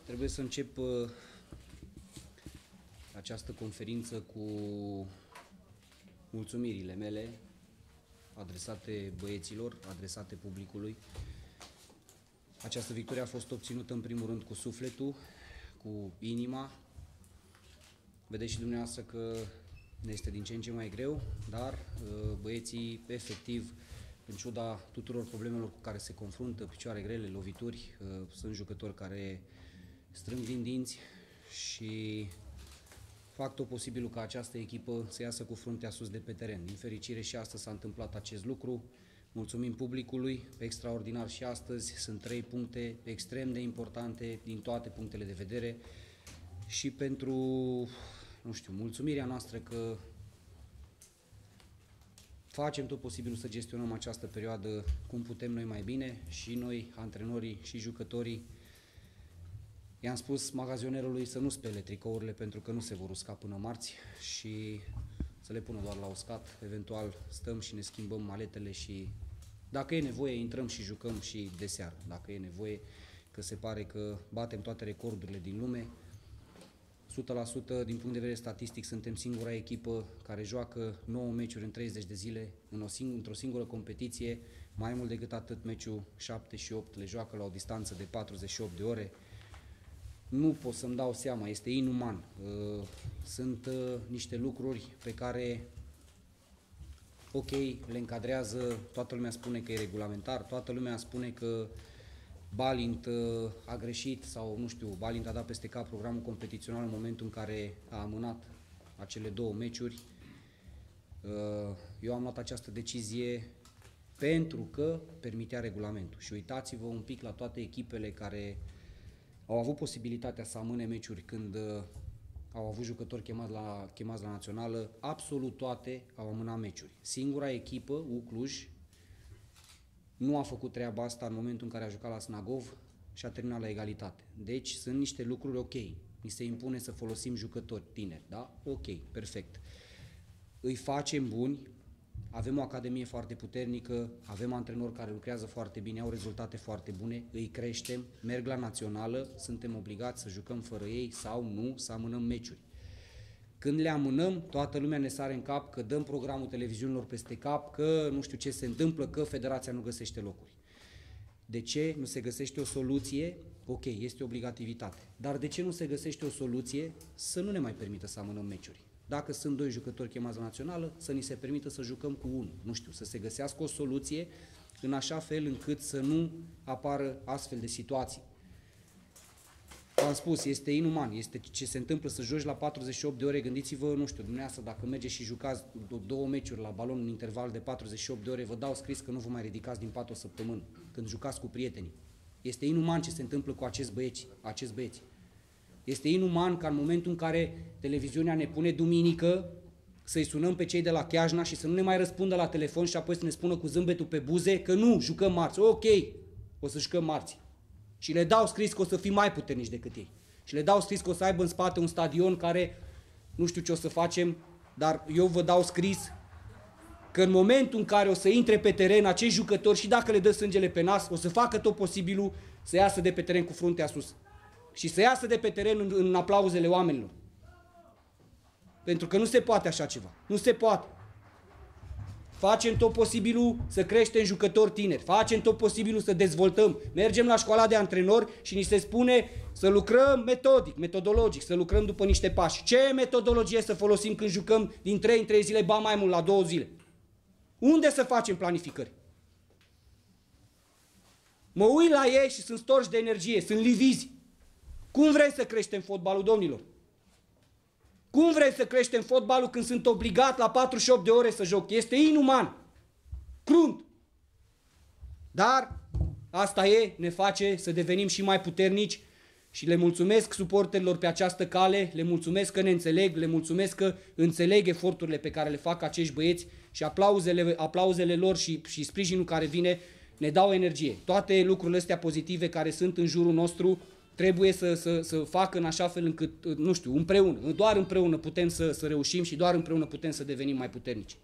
Trebuie să încep această conferință cu mulțumirile mele adresate băieților, adresate publicului. Această victorie a fost obținută în primul rând cu sufletul, cu inima. Vedeți și dumneavoastră că ne este din ce în ce mai greu, dar băieții, efectiv, în ciuda tuturor problemelor cu care se confruntă, picioare grele, lovituri, sunt jucători care strâng din dinți și fac tot posibilul ca această echipă să iasă cu fruntea sus de pe teren. Din fericire și astăzi s-a întâmplat acest lucru. Mulțumim publicului, extraordinar și astăzi. Sunt 3 puncte extrem de importante din toate punctele de vedere și pentru, nu știu, mulțumirea noastră că facem tot posibilul să gestionăm această perioadă cum putem noi mai bine, și noi, antrenorii și jucătorii. I-am spus magazionerului să nu spele tricourile pentru că nu se vor usca până marți și să le pună doar la uscat. Eventual stăm și ne schimbăm maletele și dacă e nevoie intrăm și jucăm și de seară. Dacă e nevoie, că se pare că batem toate recordurile din lume. 100% din punct de vedere statistic suntem singura echipă care joacă 9 meciuri în 30 de zile într-o singură competiție. Mai mult decât atât, meciul 7 și 8 le joacă la o distanță de 48 de ore. Nu pot să-mi dau seama, este inuman. Sunt niște lucruri pe care, ok, le încadrează, toată lumea spune că e regulamentar, toată lumea spune că Balint a greșit sau, nu știu, Balint a dat peste cap programul competițional în momentul în care a amânat acele 2 meciuri. Eu am luat această decizie pentru că permitea regulamentul. Și uitați-vă un pic la toate echipele care au avut posibilitatea să amâne meciuri când au avut jucători chemați la națională, absolut toate au amânat meciuri. Singura echipă, Cluj, nu a făcut treaba asta în momentul în care a jucat la Snagov și a terminat la egalitate. Deci sunt niște lucruri ok. Ni se impune să folosim jucători tineri, da? Ok, perfect. Îi facem buni, avem o academie foarte puternică, avem antrenori care lucrează foarte bine, au rezultate foarte bune, îi creștem, merg la națională, suntem obligați să jucăm fără ei sau nu, să amânăm meciuri. Când le amânăm, toată lumea ne sare în cap că dăm programul televiziunilor peste cap, că nu știu ce se întâmplă, că federația nu găsește locuri. De ce nu se găsește o soluție? Ok, este obligativitate. Dar de ce nu se găsește o soluție să nu ne mai permită să amânăm meciuri? Dacă sunt 2 jucători chemați la națională, să ni se permită să jucăm cu 1. Nu știu, să se găsească o soluție în așa fel încât să nu apară astfel de situații. Am spus, este inuman, este ce se întâmplă să joci la 48 de ore, gândiți-vă, nu știu, dumneavoastră, dacă mergeți și jucați 2 meciuri la balon în interval de 48 de ore, vă dau scris că nu vă mai ridicați din pat o săptămână, când jucați cu prietenii. Este inuman ce se întâmplă cu acești băieți. Este inuman ca în momentul în care televiziunea ne pune duminică să-i sunăm pe cei de la Chiajna și să nu ne mai răspundă la telefon și apoi să ne spună cu zâmbetul pe buze că nu, jucăm marți. Ok, o să jucăm marți. Și le dau scris că o să fim mai puternici decât ei. Și le dau scris că o să aibă în spate un stadion care nu știu ce o să facem, dar eu vă dau scris că în momentul în care o să intre pe teren acești jucători și dacă le dă sângele pe nas, o să facă tot posibilul să iasă de pe teren cu fruntea sus. Și să iasă de pe teren în aplauzele oamenilor. Pentru că nu se poate așa ceva. Nu se poate. Facem tot posibilul să creștem jucători tineri. Facem tot posibilul să dezvoltăm. Mergem la școala de antrenori și ni se spune să lucrăm metodologic, să lucrăm după niște pași. Ce metodologie să folosim când jucăm din 3 în 3 zile, ba mai mult la 2 zile? Unde să facem planificări? Mă uit la ei și sunt storși de energie, sunt livizi. Cum vrei să creștem fotbalul, domnilor? Cum vrei să creștem fotbalul când sunt obligat la 48 de ore să joc? Este inuman, crunt. Dar asta ne face să devenim și mai puternici și le mulțumesc suporterilor pe această cale, le mulțumesc că ne înțeleg, le mulțumesc că înțeleg eforturile pe care le fac acești băieți și aplauzele lor și sprijinul care vine ne dau energie. Toate lucrurile astea pozitive care sunt în jurul nostru trebuie să facă în așa fel încât, nu știu, împreună, doar împreună putem să reușim și doar împreună putem să devenim mai puternici.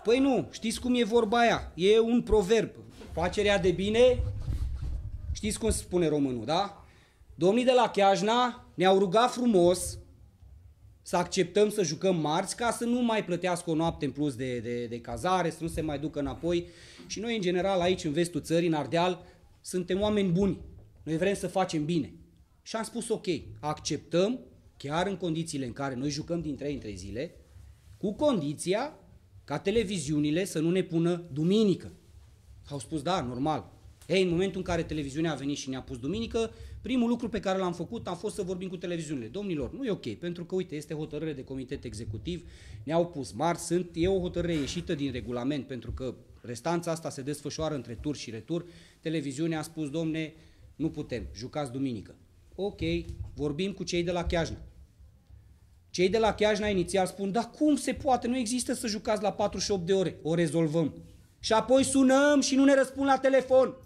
Păi nu, știți cum e vorba aia? E un proverb. Facerea de bine, știți cum se spune românul, da? Domnii de la Chiajna ne-au rugat frumos să acceptăm să jucăm marți ca să nu mai plătească o noapte în plus de cazare, să nu se mai ducă înapoi. Și noi, în general, aici, în vestul țării, în Ardeal, suntem oameni buni. Noi vrem să facem bine. Și am spus, ok, acceptăm, chiar în condițiile în care noi jucăm din 3 în 3 zile, cu condiția ca televiziunile să nu ne pună duminică. Au spus, da, normal. Ei, în momentul în care televiziunea a venit și ne-a pus duminică, primul lucru pe care l-am făcut a fost să vorbim cu televiziunile. Domnilor, nu e ok, pentru că, uite, este hotărâre de comitet executiv, ne-au pus marți, e o hotărâre ieșită din regulament, pentru că restanța asta se desfășoară între tur și retur. Televiziunea a spus, domne, nu putem, jucați duminică. Ok, vorbim cu cei de la Chiajna. Cei de la Chiajna inițial spun, dar cum se poate, nu există să jucați la 48 de ore, o rezolvăm. Și apoi sunăm și nu ne răspund la telefon.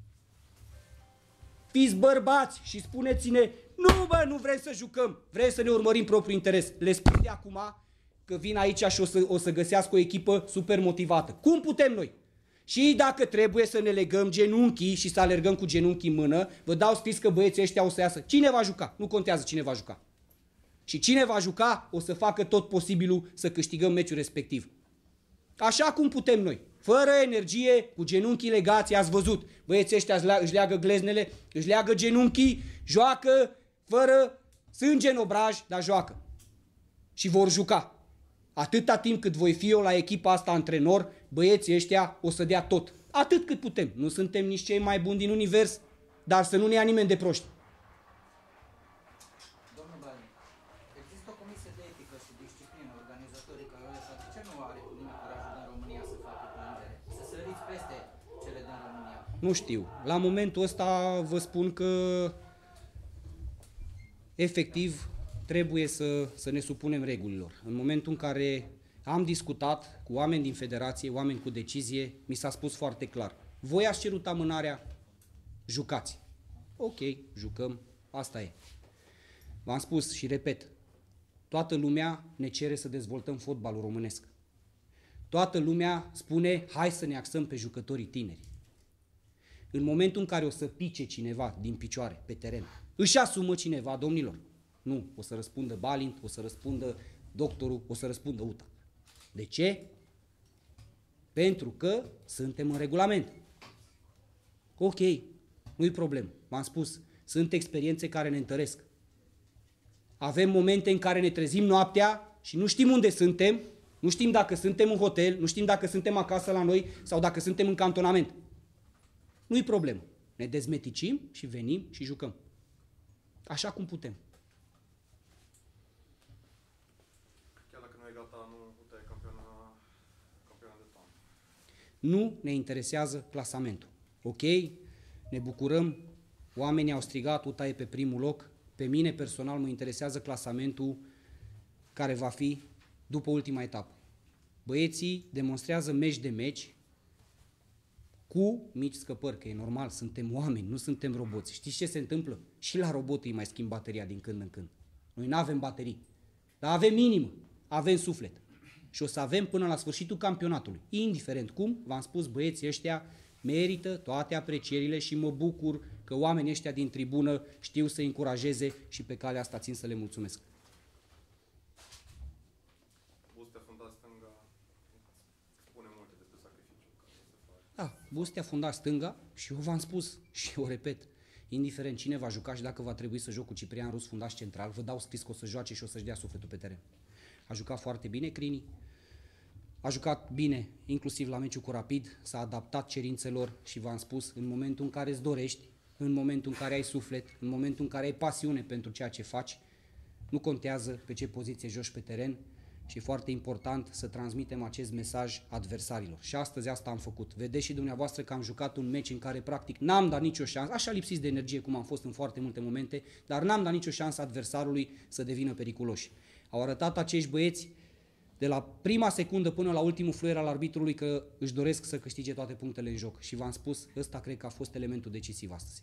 Fiți bărbați și spuneți-ne, nu bă, nu vrem să jucăm, vrem să ne urmărim propriul interes. Le spun de acum că vin aici și o să găsească o echipă super motivată. Cum putem noi? Și dacă trebuie să ne legăm genunchii și să alergăm cu genunchii în mână, vă dau scris că băieții ăștia o să iasă. Cine va juca? Nu contează cine va juca. Și cine va juca o să facă tot posibilul să câștigăm meciul respectiv. Așa cum putem noi. Fără energie, cu genunchii legați, ați văzut. Băieții ăștia își leagă gleznele, își leagă genunchii, joacă fără sânge în obraj, dar joacă. Și vor juca. Atâta timp cât voi fi eu la echipa asta antrenor, băieții ăștia o să dea tot. Atât cât putem. Nu suntem nici cei mai buni din univers, dar să nu ne ia nimeni de proști. Domnul Balin, există o comisie de etică și disciplină organizatorii care de ce nu are nimeni curajul din România să facă plângere? Să săriți peste cele din România? Nu știu. La momentul ăsta vă spun că efectiv trebuie să ne supunem regulilor. În momentul în care am discutat cu oameni din federație, oameni cu decizie, mi s-a spus foarte clar. Voi ați cerut amânarea, jucați. Ok, jucăm, asta e. V-am spus și repet, toată lumea ne cere să dezvoltăm fotbalul românesc. Toată lumea spune, hai să ne axăm pe jucătorii tineri. În momentul în care o să pice cineva din picioare pe teren, își asumă cineva, domnilor. Nu, o să răspundă Balint, o să răspundă doctorul, o să răspundă UTA. De ce? Pentru că suntem în regulament. Ok, nu-i problemă. V-am spus, sunt experiențe care ne întăresc. Avem momente în care ne trezim noaptea și nu știm unde suntem, nu știm dacă suntem în hotel, nu știm dacă suntem acasă la noi sau dacă suntem în cantonament. Nu-i problemă. Ne dezmeticim și venim și jucăm. Așa cum putem. Chiar dacă nu e gata, nu UTA e campiona de toamnă. Nu ne interesează clasamentul. Ok? Ne bucurăm. Oamenii au strigat, UTA e pe primul loc. Pe mine personal mă interesează clasamentul care va fi după ultima etapă. Băieții demonstrează meci de meci cu mici scăpări, că e normal, suntem oameni, nu suntem roboți. Știți ce se întâmplă? Și la robot îi mai schimb bateria din când în când. Noi nu avem baterii, dar avem minimă, avem suflet. Și o să avem până la sfârșitul campionatului. Indiferent cum, v-am spus, băieții ăștia merită toate aprecierile și mă bucur că oamenii ăștia din tribună știu să încurajeze și pe calea asta țin să le mulțumesc. Bustea fundat stânga spune multe despre sacrificiul care se face. Da, Bustea fundat stânga și eu v-am spus și o repet, indiferent cine va juca și dacă va trebui să joc cu Ciprian Rus fundaș central, vă dau scris că o să joace și o să-și dea sufletul pe teren. A jucat foarte bine Crini, a jucat bine, inclusiv la meciul cu Rapid, s-a adaptat cerințelor și v-am spus, în momentul în care îți dorești, în momentul în care ai suflet, în momentul în care ai pasiune pentru ceea ce faci, nu contează pe ce poziție joci pe teren și e foarte important să transmitem acest mesaj adversarilor. Și astăzi asta am făcut. Vedeți și dumneavoastră că am jucat un meci în care practic n-am dat nicio șansă, așa lipsiți de energie cum am fost în foarte multe momente, dar n-am dat nicio șansă adversarului să devină periculoși. Au arătat acești băieți de la prima secundă până la ultimul fluier al arbitrului că își doresc să câștige toate punctele în joc. Și v-am spus, ăsta cred că a fost elementul decisiv astăzi.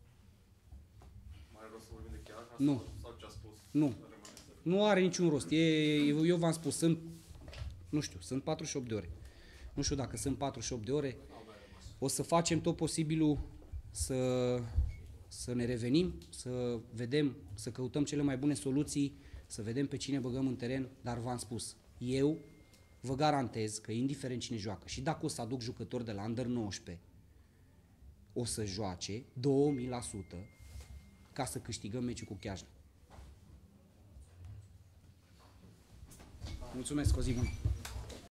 Mai rost să vorbim de chiar? Nu. Sau ce a spus? Nu. Nu are niciun rost. Eu v-am spus, sunt 48 de ore. nu știu dacă sunt 48 de ore, o să facem tot posibilul să ne revenim, să vedem, să căutăm cele mai bune soluții, să vedem pe cine băgăm în teren, dar v-am spus, eu vă garantez că indiferent cine joacă și dacă o să aduc jucători de la Under 19, o să joace 2000% ca să câștigăm meciul cu Chiajna. Mulțumesc, o zi bună!